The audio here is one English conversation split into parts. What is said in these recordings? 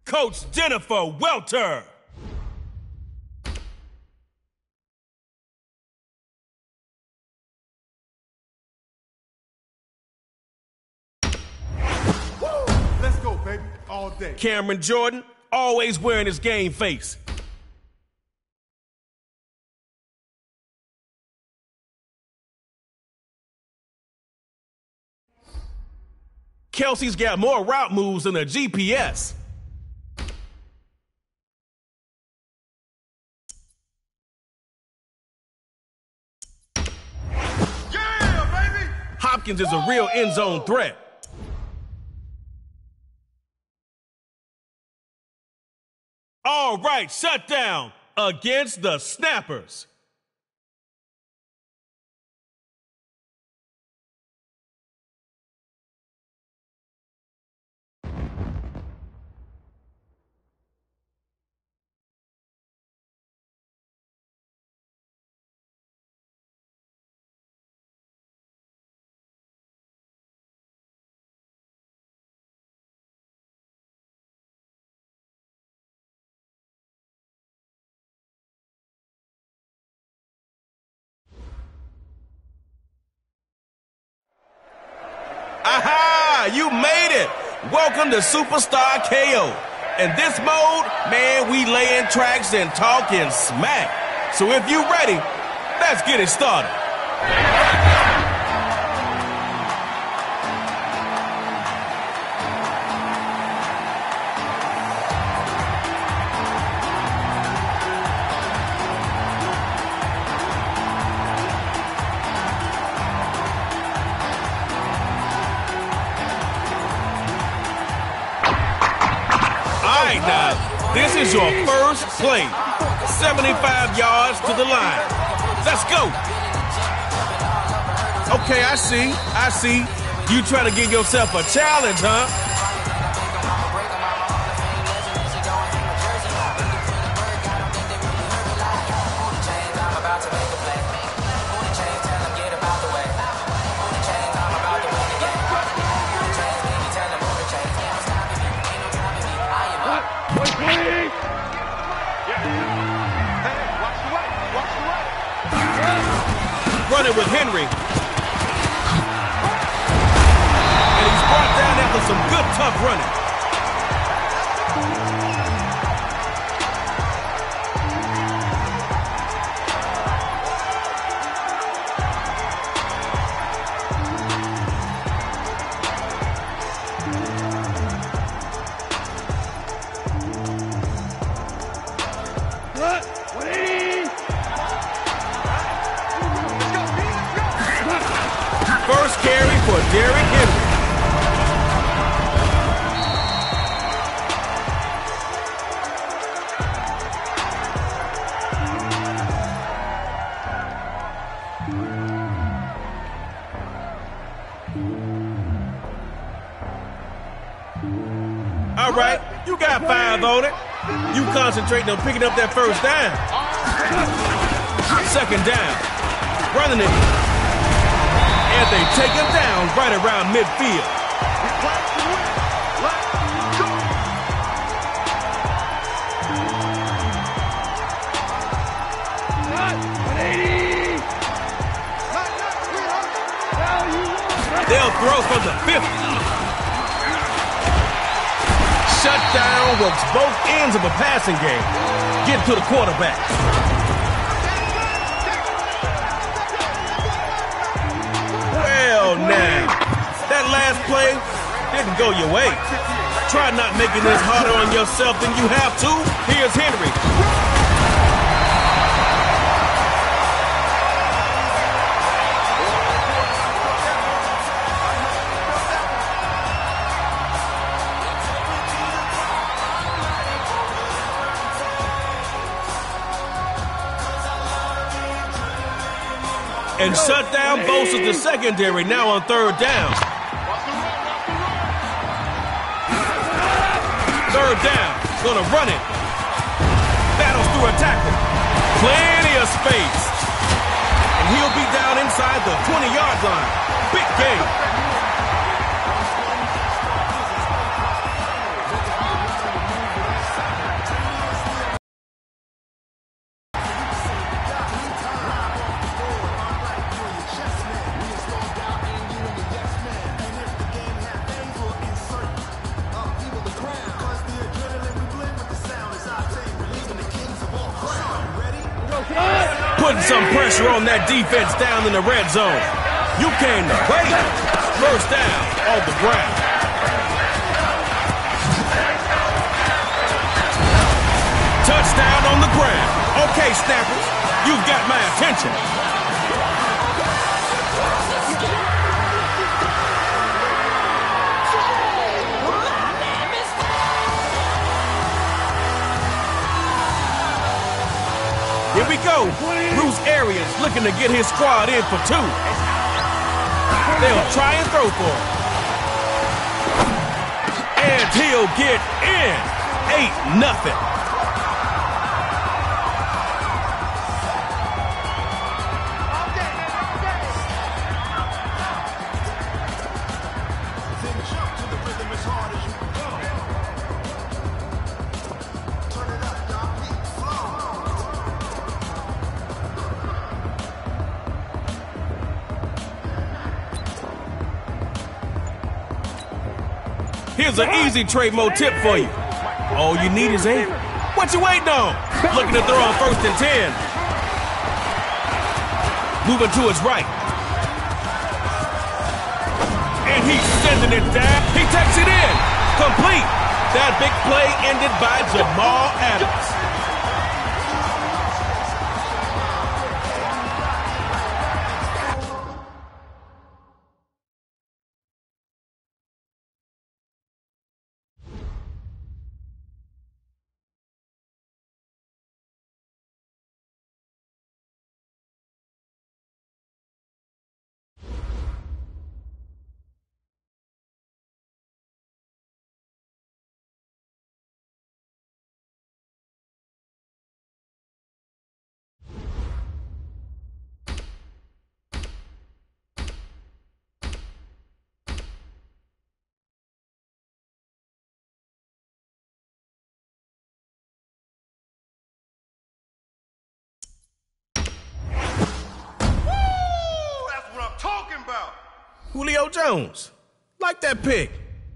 Coach Jennifer Welter. Let's go, baby, all day. Cameron Jordan, always wearing his game face. Kelsey's got more route moves than a GPS. Yeah, baby! Hopkins is a real end zone threat. All right, shutdown against the Snappers. Aha! You made it! Welcome to Superstar KO. In this mode, man, we laying tracks and talking smack. So if you ready, let's get it started. Now, this is your first play. 75 yards to the line. Let's go. Okay, I see. You trying to give yourself a challenge, huh? Running with Henry. And he's brought down after some good, tough running. First carry for Derrick Henry. All right, you got 5 on it. You concentrating on picking up that first down. Second down. Running it. And they take him down right around midfield. They'll throw from the 50. Shutdown works both ends of a passing game. Get to the quarterback. Now, that last play didn't go your way. Try not making this harder on yourself than you have to. Here's Henry. And shutdown bolsters the secondary now on third down. Third down, gonna run it. Battles through a tackle. Plenty of space. And he'll be down inside the 20-yard line. Big game. Putting some pressure on that defense down in the red zone. You came to play. First down on the ground. Touchdown on the ground. Okay, snappers, you've got my attention. Here we go. Bruce Arians looking to get his squad in for two. They'll try and throw for him. And he'll get in. 8-0. Here's an easy trade mode tip for you. All you need is 8. What you waiting on? Looking to throw on 1st and 10. Moving to his right. And he's sending it down. He takes it in. Complete. That big play ended by Jamal Adams. Julio Jones, like that pick.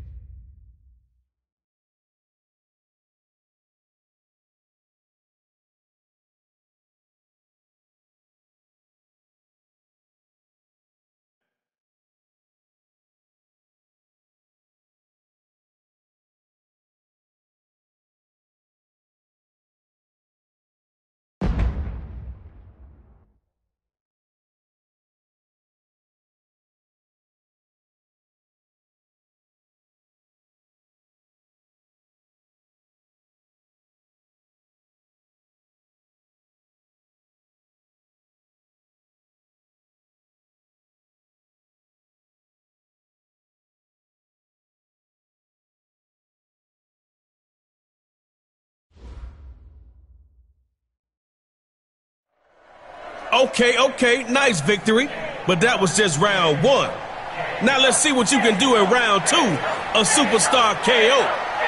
Okay, nice victory. But that was just round 1. Now let's see what you can do in round 2, a superstar KO.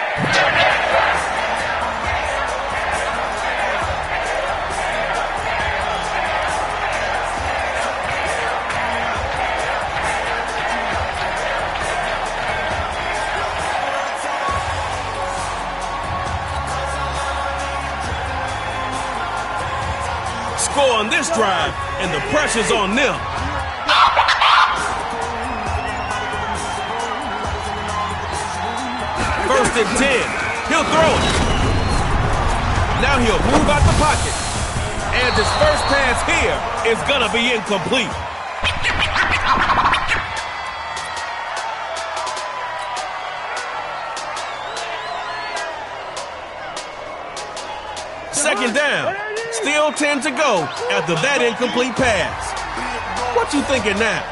Score on this drive, and the pressure's on them. First and 10. He'll throw it. Now he'll move out the pocket. And his first pass here is going to be incomplete. Second down. Still 10 to go after that incomplete pass. What you thinking now?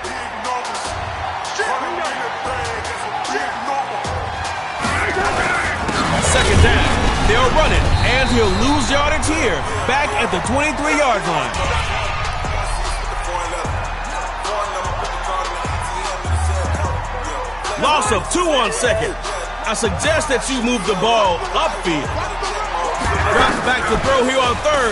Second down. They'll run it, and he'll lose yardage here, back at the 23-yard line. Loss of 2 on second. I suggest that you move the ball upfield. Drops back to throw here on third.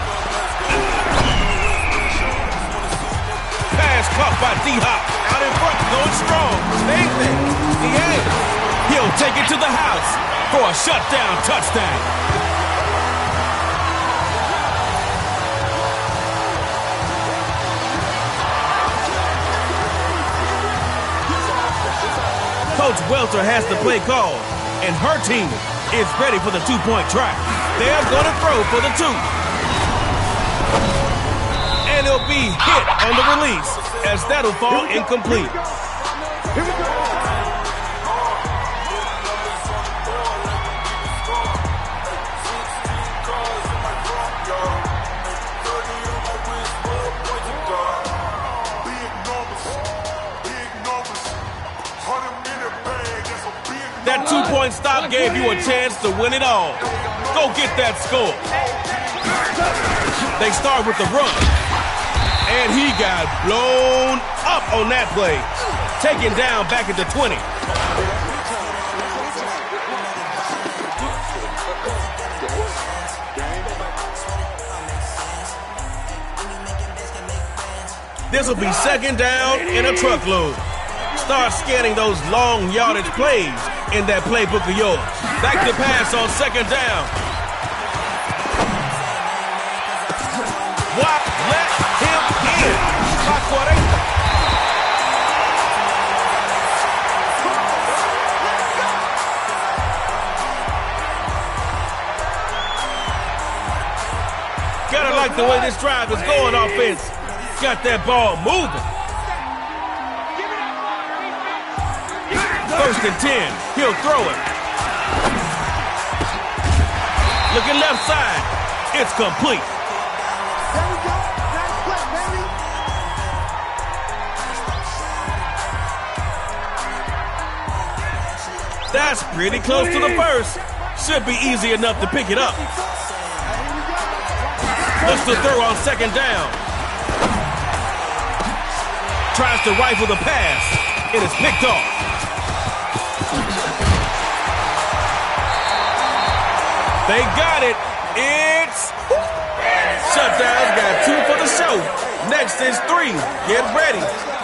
Pass caught by D-Hop. Out in front, going strong. Same thing. He'll take it to the house for a shutdown touchdown. Coach Welter has the play called, and her team is ready for the two-point try. They're going to throw for the two. And it'll be hit on the release, as that'll fall incomplete. Here we go. That two-point stop gave you a chance to win it all. Go get that score. They start with the run. And he got blown up on that play. Taken down back at the 20. This will be second down in a truckload. Start scanning those long yardage plays in that playbook of yours. Back to pass on second down. What? Let him in. Gotta like the way this drive is going, offense. Got that ball moving. First and 10. He'll throw it. Looking left side. It's complete. There we go. Nice play, baby. That's pretty close to the first. Should be easy enough to pick it up. Looks to throw on second down. Tries to rifle the pass. It is picked off. They got it. It's Shutdown's got 2 for the show. Next is 3. Get ready.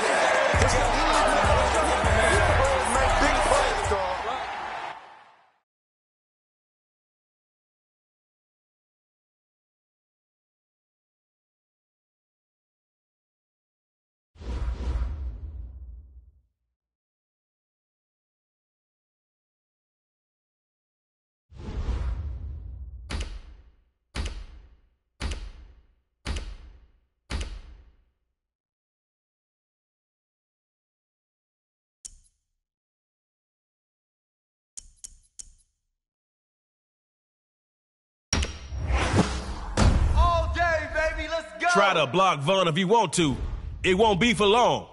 Try to block Vaughn if you want to. It won't be for long.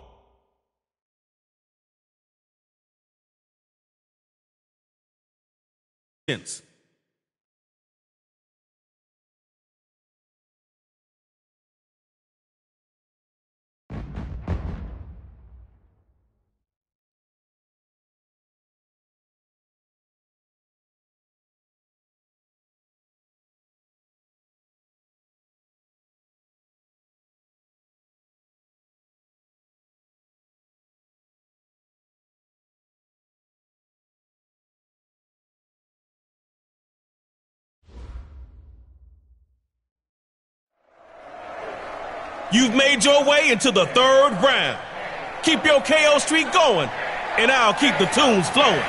You've made your way into the 3rd round. Keep your KO streak going, and I'll keep the tunes flowing.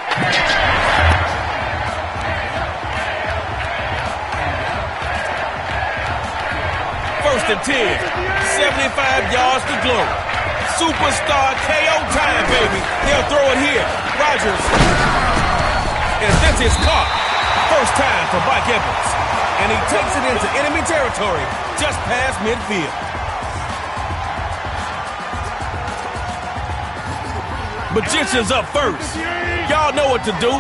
First and 10, 75 yards to glory. Superstar KO time, baby. They'll throw it here. Rodgers. And this is caught. First time for Mike Evans. And he takes it into enemy territory just past midfield. Magician's up first. Y'all know what to do.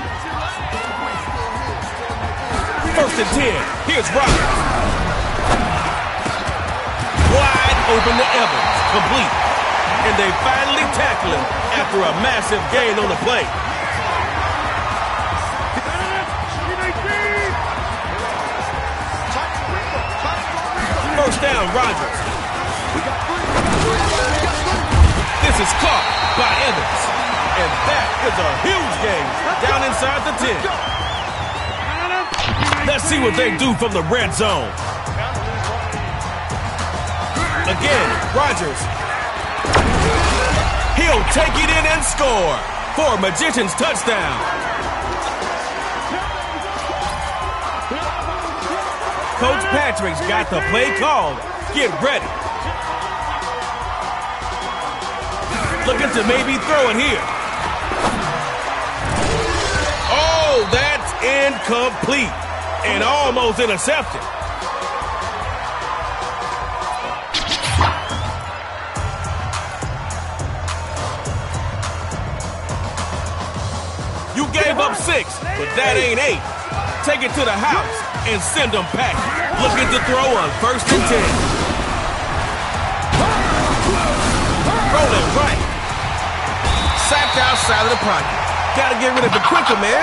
First and 10. Here's Rodgers. Wide open to Evans. Complete. And they finally tackle him after a massive gain on the play. First down, Rodgers. This is caught by Evans. And that is a huge gain down inside the 10. Let's see what they do from the red zone. Again, Rodgers. He'll take it in and score. for a Magician's touchdown. Coach Patrick's got the play called. Get ready. Looking to maybe throw it here. Oh, that's incomplete and almost intercepted. You gave up 6, but that ain't 8. Take it to the house and send them packing. Looking to throw on 1st and 10. Rolling right. Sacked outside of the pocket. Gotta get rid of it quicker, man.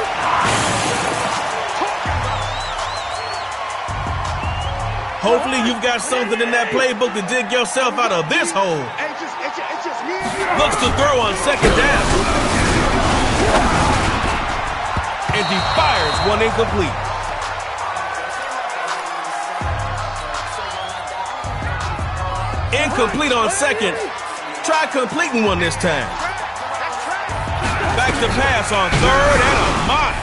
Hopefully you've got something in that playbook to dig yourself out of this hole. Looks to throw on 2nd down. And he fires one incomplete. Incomplete on 2nd. Try completing one this time. Back to pass on 3rd and a mile.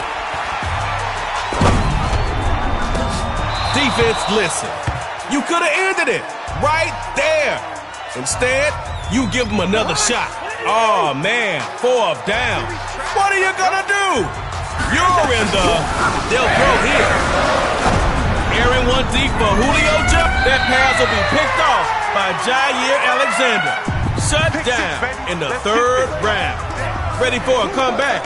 Defense, listen. You could have ended it right there. Instead, you give them another shot. Oh, man, 4th down. What are you going to do? You're in the... They'll throw here. Airing one deep for Julio Jones. That pass will be picked off by Jair Alexander. Shut down in the 3rd round. Ready for a comeback.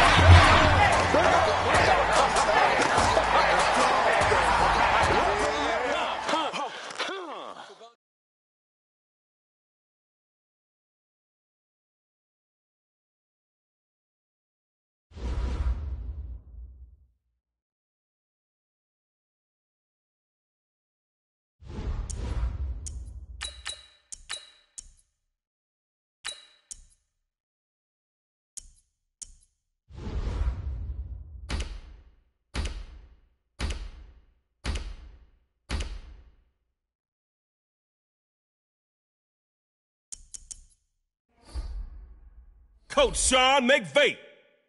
Coach Sean McVay.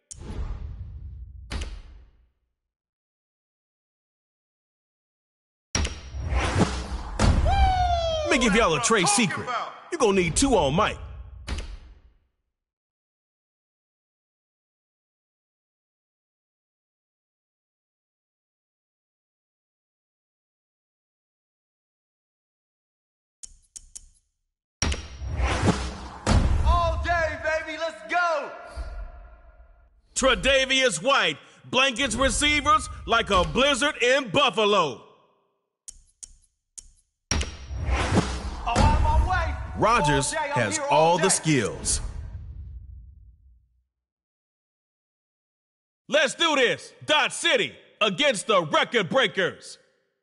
Let me give y'all a trade secret. You're gonna need 2 on Mike. Tre'Davious White blankets receivers like a blizzard in Buffalo. Rodgers has all the skills. Let's do this. Dot City against the Record Breakers.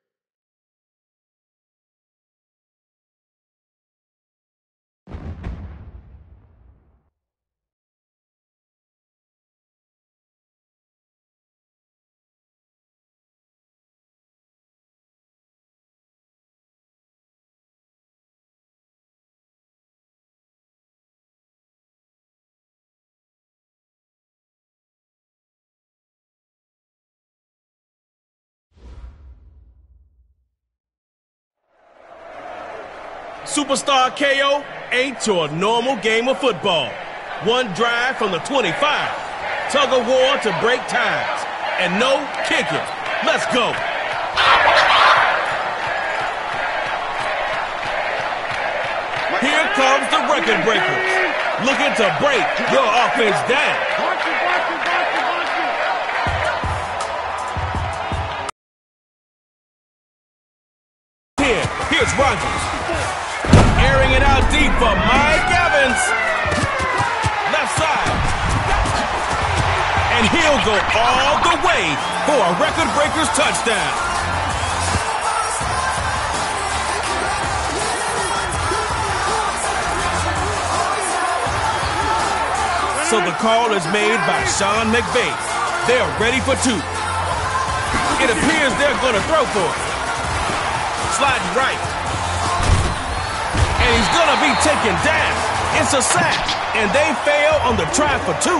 Superstar KO ain't your normal game of football. One drive from the 25. Tug of war to break ties. And no kicking. Let's go. Here comes the Record Breakers. Looking to break your offense down. Here's Rodgers. Airing it out deep for Mike Evans. Left side. And he'll go all the way for a Record Breakers touchdown. So the call is made by Sean McVay. They're ready for 2. It appears they're going to throw for it. Sliding right. And he's going to be taken down. It's a sack, and they fail on the try for 2.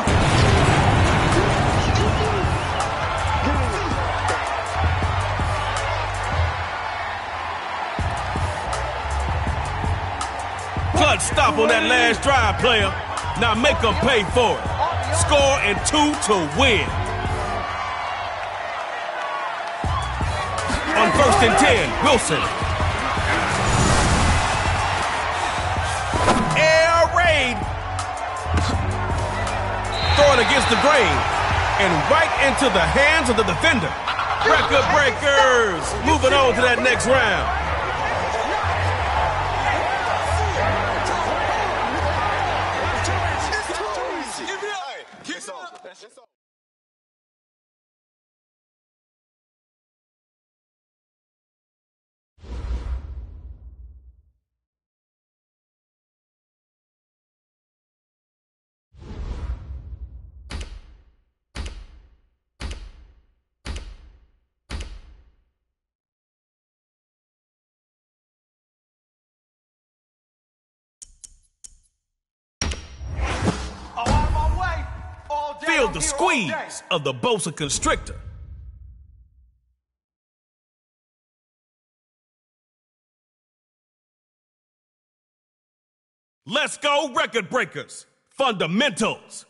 Clutch stop on that last drive, player. Now make them pay for it. Score and 2 to win. On 1st and 10, Wilson. Air raid. Throwing against the grain. And right into the hands of the defender. Record breakers. Moving on to that next round. Feel the squeeze of the Boa Constrictor. Let's go, record breakers. Fundamentals.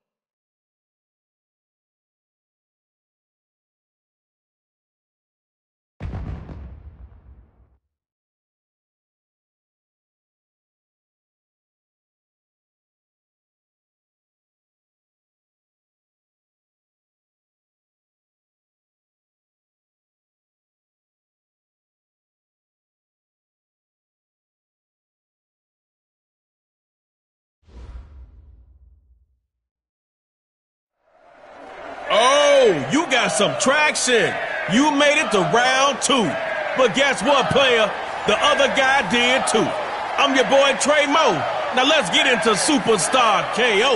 Oh, you got some traction. You made it to round 2. But guess what, player? The other guy did too. I'm your boy, Trey Mo. Now let's get into Superstar KO.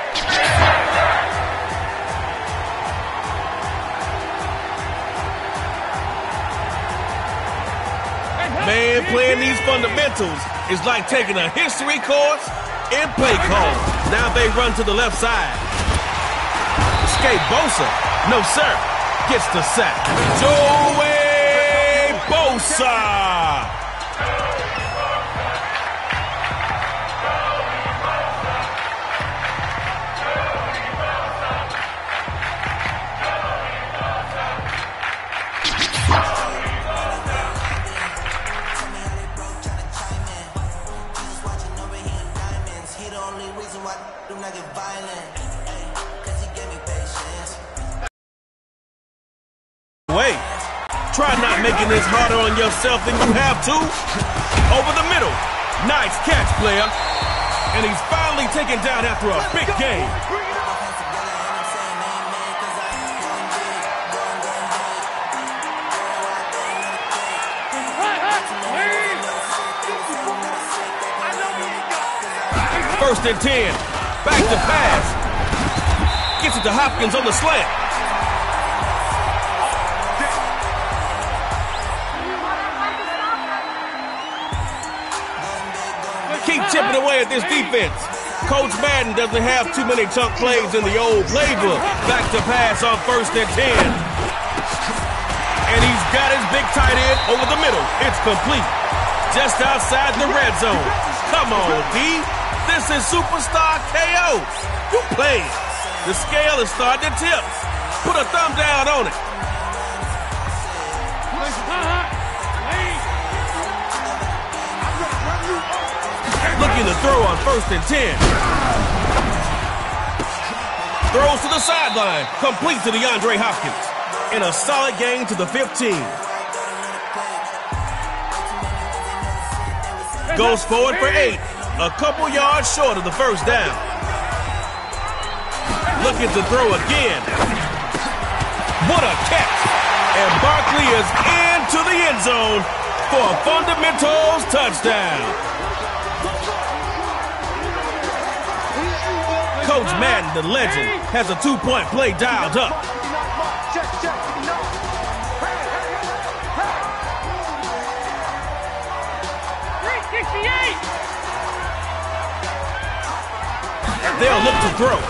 Man, playing these fundamentals is like taking a history course in play call. Now they run to the left side. Escape Bosa. No, sir. Gets the sack. Joey Bosa. Wait, try not making this harder on yourself than you have to. Over the middle. Nice catch, player. And he's finally taken down after a big game. First and 10. Back to pass. Gets it to Hopkins on the slant. Keep chipping away at this defense. Coach Madden doesn't have too many chunk plays in the old playbook. Back to pass on 1st and 10. And he's got his big tight end over the middle. It's complete. Just outside the red zone. Come on, D. This is Superstar KO. You playing. The scale is starting to tip. Put a thumb down on it. Looking to throw on 1st and 10. Throws to the sideline. Complete to DeAndre Hopkins. And a solid gain to the 15. Goes forward for 8. A couple yards short of the first down. Looking to throw again. What a catch. And Barkley is into the end zone for a fundamentals touchdown. Coach Madden, the legend, has a 2-point play dialed up. they'll look to throw.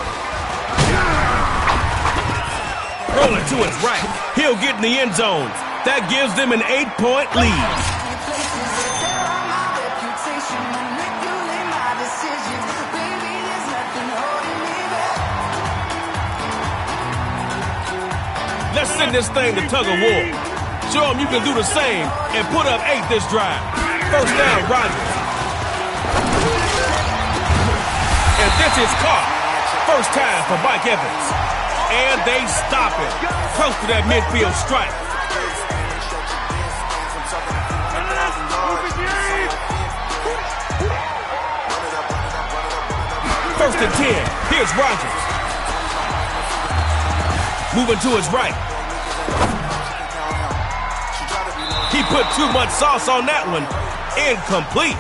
Rolling to his right. He'll get in the end zone. That gives them an 8-point lead. Let's send this thing to tug of war. Show them you can do the same and put up 8 this drive. First down, Rodgers. And this is caught. First time for Mike Evans. And they stop it. Close to that midfield strike. First and 10. Here's Rodgers. Moving to his right. He put too much sauce on that one. Incomplete.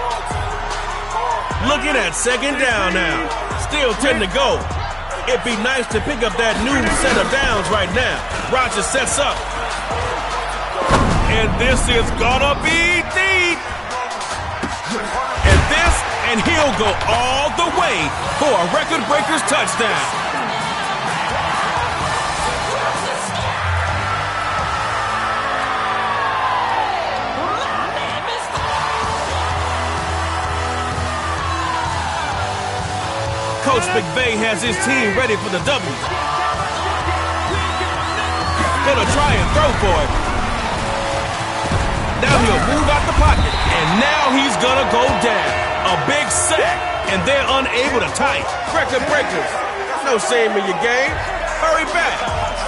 Looking at second down now. Still 10 to go. It'd be nice to pick up that new set of downs right now. Rodgers sets up. And this is gonna be deep. And he'll go all the way for a record breaker's touchdown. Coach McVay has his team ready for the W. Gonna try and throw for it. Now he'll move out the pocket, and now he's gonna go down. A big sack, and they're unable to tie it. Record breakers. No shame in your game. Hurry back.